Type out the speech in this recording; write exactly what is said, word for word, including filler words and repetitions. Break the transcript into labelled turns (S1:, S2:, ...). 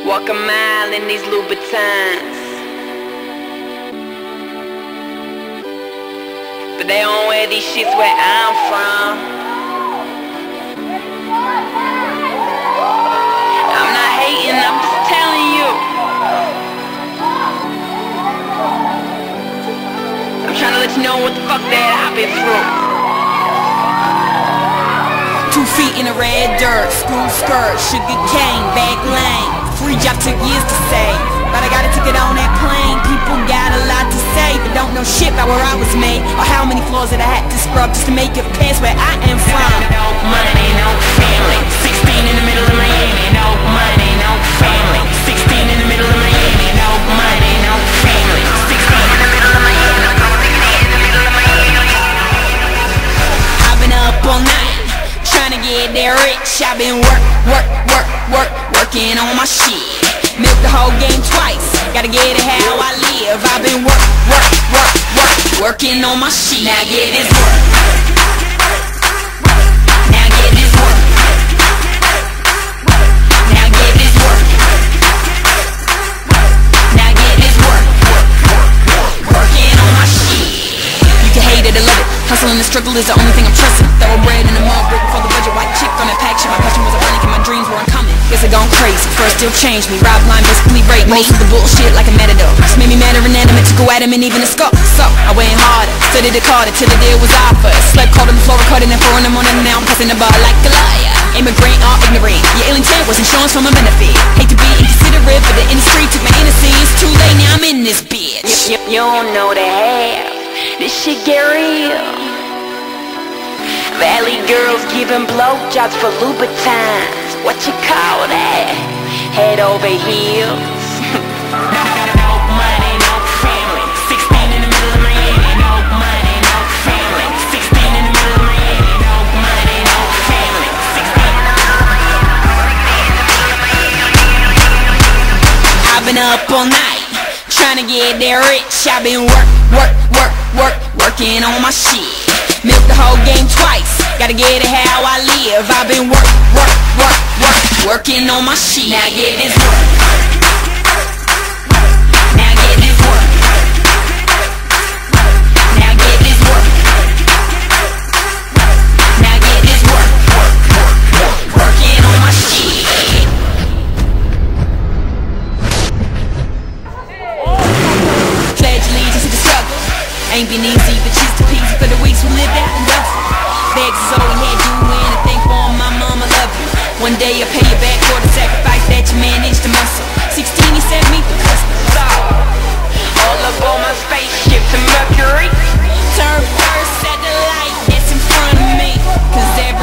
S1: Walk a mile in these Louboutins, but they don't wear these shits where I'm from. I'm not hating, I'm just telling you. I'm trying to let you know what the fuck that I've been through.
S2: Two feet in the red dirt, school skirt, sugar cane, back lane. Free job took years to save, but I got a ticket on that plane. People got a lot to say, but don't know shit about where I was made, or how many floors that I had to scrub just to make it past where I am from.
S1: No money, no family, sixteen in the middle of Miami. No money, no family, sixteen in the middle of Miami. No money, no family, sixteen in the middle of Miami. In the middle of Miami.
S2: I've been up all night, trying to get that rich. I've been work, work, work, work, working on my shit. Milk the whole game twice, gotta get it how I live. I've been work, work, work, work, working on my shit. Now get this work. Now get this work. Now get this work. Now get this work. Working on my shit. You can hate it or love it, hustle and the struggle is the only thing I'm trusting. Thoroughbred in the mud brick for the budget, white chick on that pack shit. My passion was ironic and my dreams were uncommon. Guess I gone crazy, first still changed me. Rob line basically raped me. Most of the bullshit like a matador just made me mad or inanimate to go at him and even a skull. So I went harder, studied the Carter till the deal was offered. Slept cold on the floor, recording and four in the morning. Now I'm passing the bar like a liar. Immigrant or ignorant, your alien intent was insurance for my benefit. Hate to be inconsiderate, but the industry took my innocence. Too late, now I'm in this bitch.
S1: You, you, you don't know the half, this shit get real. Valley girls giving blowjobs for Louboutins. What you call that? Head over heels. No money, no family, sixteen in the middle of Miami. No money, no family, sixteen in the middle of Miami. No money, no family, sixteen in the middle of Miami.
S2: I've been up all night, trying to get that rich. I've been work, work, work, work, working on my shit. Milk the whole game twice, gotta get it how I live. I've been work, work, work, work, working on my shit. Now get this work. Now get this work. Now get this work. Now get this work. Work, work, work, working on my shit. Pledge allegiance to the struggle. Ain't been easy, but she's too peasy for the weeks we lived out in Duffel. Begs is all we had, do anything for my mama, love you. One day I'll pay you back for the sacrifice that you managed to muscle. Sixteen, you sent me for customs.
S1: All up on my spaceship to Mercury.
S2: Turn first at the light that's in front of me, cause